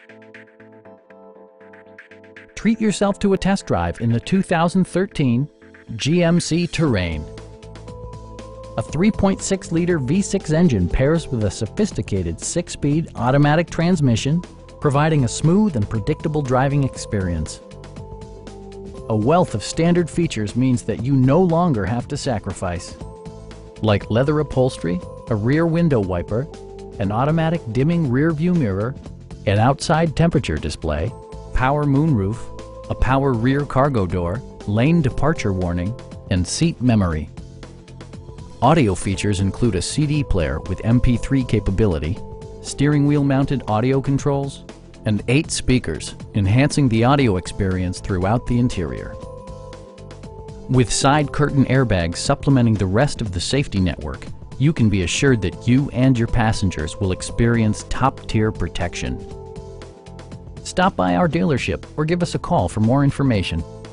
Treat yourself to a test drive in the 2013 GMC Terrain. A 3.6-liter V6 engine pairs with a sophisticated 6-speed automatic transmission, providing a smooth and predictable driving experience. A wealth of standard features means that you no longer have to sacrifice, like leather upholstery, a rear window wiper, an automatic dimming rear view mirror, an outside temperature display, power moonroof, a power rear cargo door, lane departure warning, and seat memory. Audio features include a CD player with MP3 capability, steering wheel mounted audio controls, and 8 speakers, enhancing the audio experience throughout the interior. With side curtain airbags supplementing the rest of the safety network, you can be assured that you and your passengers will experience top-tier protection. Stop by our dealership or give us a call for more information.